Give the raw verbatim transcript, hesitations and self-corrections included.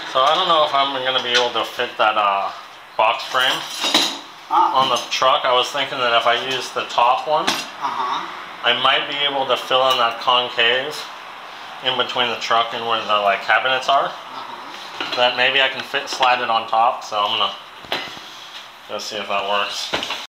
So I don't know if I'm going to be able to fit that uh, box frame uh, on the truck. I was thinking that if I use the top one, uh-huh. I might be able to fill in that concave in between the truck and where the like cabinets are. Uh-huh. That maybe I can fit slide it on top. So I'm gonna go see if that works.